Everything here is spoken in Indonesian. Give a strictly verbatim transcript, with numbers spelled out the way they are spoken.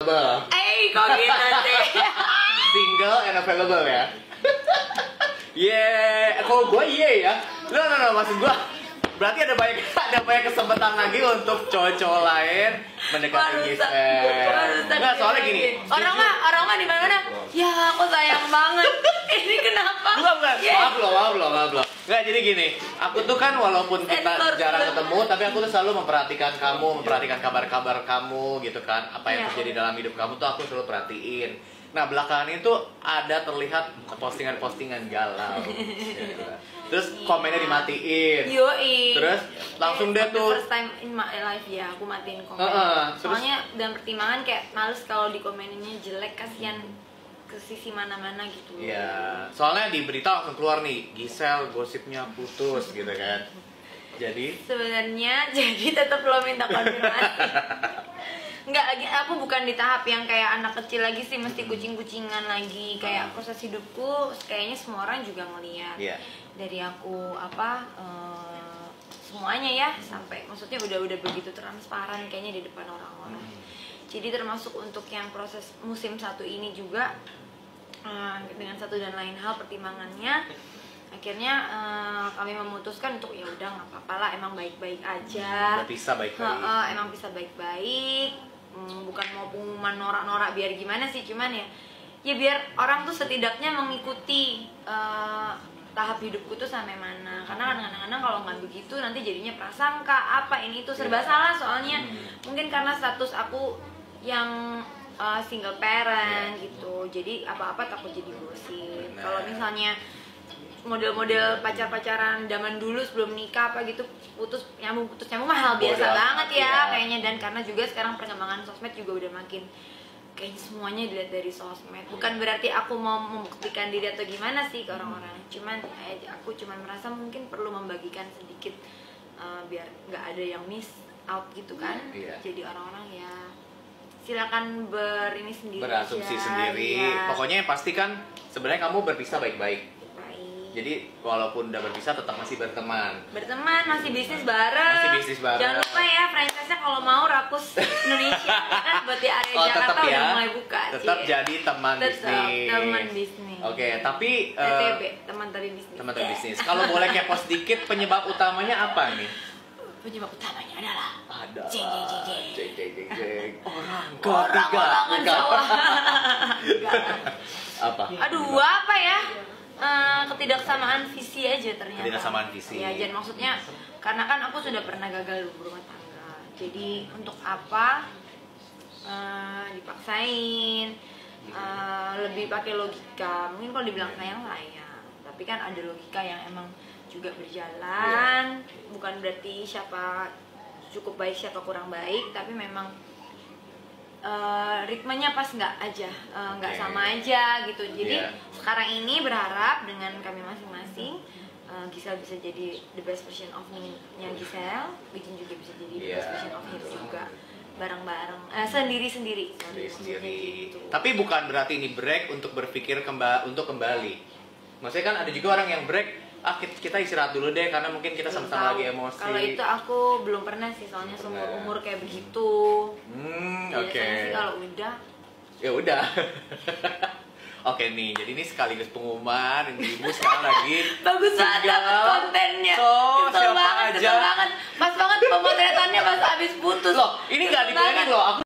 Eh, kok gitu sih? Single and available ya. Yeah, kalau gue iya ya. No, no, no, maksud gue berarti ada banyak ada banyak kesempatan lagi untuk cowok-cowok lain mendekati Giselle. Nggak, soalnya gini. Orang mah, orang mah di mana-mana. Ya, aku sayang banget. Ini kenapa? Bukan, bukan. Yeah. Maaf loh, maaf loh, maaf loh. Nggak, jadi gini. Aku tuh kan walaupun kita Sensor. jarang ketemu, tapi aku tuh selalu memperhatikan kamu, memperhatikan kabar-kabar kamu gitu kan. Apa yang Yeah. terjadi dalam hidup kamu tuh aku selalu perhatiin. Nah, belakangan itu ada terlihat postingan-postingan galau. Gitu. Terus komennya dimatiin. Yoi. Terus langsung deh For the tuh. first time in my life ya, aku matiin komen. Uh-uh, terus- Soalnya dan pertimbangan kayak males kalau dikomeninnya jelek, kasihan ke sisi mana-mana gitu. Iya, soalnya di berita langsung keluar nih, Giselle gosipnya putus gitu kan. Jadi Sebenarnya jadi tetap lo minta konfirmasi. Enggak lagi, aku bukan di tahap yang kayak anak kecil lagi sih, mesti kucing-kucingan lagi. Kayak proses hidupku, kayaknya semua orang juga ngeliat. Iya. Dari aku apa eh, semuanya ya, sampai maksudnya udah-udah begitu transparan kayaknya di depan orang-orang. Jadi termasuk untuk yang proses musim satu ini juga eh, dengan satu dan lain hal pertimbangannya, akhirnya eh, kami memutuskan untuk ya udah nggak apa-apa lah, emang baik-baik aja. udah bisa baik-baik. Heeh, emang bisa baik-baik. Hmm, bukan mau pengumuman norak-norak biar gimana sih, cuman ya ya biar orang tuh setidaknya mengikuti eh, tahap hidupku tuh sampai mana. Karena kan kadang-kadang kalau nggak begitu nanti jadinya prasangka apa ini itu serba salah, soalnya mungkin karena status aku yang eh, single parent gitu, jadi apa-apa takut jadi gosip. Benar. Kalau misalnya model-model pacar-pacaran zaman dulu sebelum nikah apa gitu, putus nyambung putus nyambung mahal biasa Bodoh banget amat, ya ya. kayaknya. Dan karena juga sekarang perkembangan sosmed juga udah makin kayaknya semuanya dilihat dari sosmed. Bukan berarti aku mau membuktikan diri atau gimana sih ke orang-orang, cuman eh, aku cuman merasa mungkin perlu membagikan sedikit eh, biar nggak ada yang miss out gitu kan. Iya. Jadi orang-orang ya silakan berini sendiri, Berasumsi aja, sendiri. ya. Pokoknya yang pasti kan sebenarnya kamu berpisah baik-baik. Baik. Jadi walaupun udah berpisah tetap masih berteman. Berteman, masih bisnis bareng. Masih bisnis bareng. Jangan lupa ya, franchise-nya kalau mau Rapus Indonesia kan buat di area Oh, Jakarta tetap ya. udah mulai buka. Tetap Cie. jadi teman Tetap bisnis. teman bisnis. Oke, tapi T eh, T B, teman tadi bisnis. teman-teman bisnis. Kalau boleh kepo sedikit, penyebab utamanya apa nih? Penyebab utamanya adalah Ada. Jeng, jeng, jeng, jeng. Jeng, jeng, jeng, jeng. Orang orang-orangan ketiga. sawah. Enggak. Apa? Aduh, apa ya? Eh, ketidaksamaan visi aja ternyata. Ketidaksamaan visi. Ya, jadi maksudnya karena kan aku sudah pernah gagal berumah tangga. Jadi untuk apa eh, dipaksain? Eh, lebih pakai logika. Mungkin kalau dibilang sayang sayang, tapi kan ada logika yang emang juga berjalan. Bukan berarti siapa cukup baik siapa kurang baik, tapi memang Uh, ritmenya pas nggak aja, uh, nggak Oke. sama aja gitu. Jadi Iya. sekarang ini berharap dengan kami masing-masing, uh, Giselle bisa jadi the best version of me-nya Giselle, Bijin juga bisa jadi the Iya. best version of him juga, bareng-bareng, uh, sendiri-sendiri. Sendiri sendiri. Gitu. Tapi bukan berarti ini break untuk berpikir kemba untuk kembali. Maksudnya kan ada juga orang yang break, ah kita, kita istirahat dulu deh karena mungkin kita Belum sama-sama tahu. lagi emosi. Kalau itu aku belum pernah sih, soalnya Belum seumur pernah. umur kayak begitu. Hmm, Biasanya oke. sih kalau udah Ya udah. Oke nih, jadi ini sekaligus pengumuman, ibu sekarang lagi bagus banget single. dapet kontennya. So, Kesel siapa banget, aja. kesel banget. Pas banget pemotretannya pas habis putus. Loh, ini nggak Kesel di planning banget. loh. Aku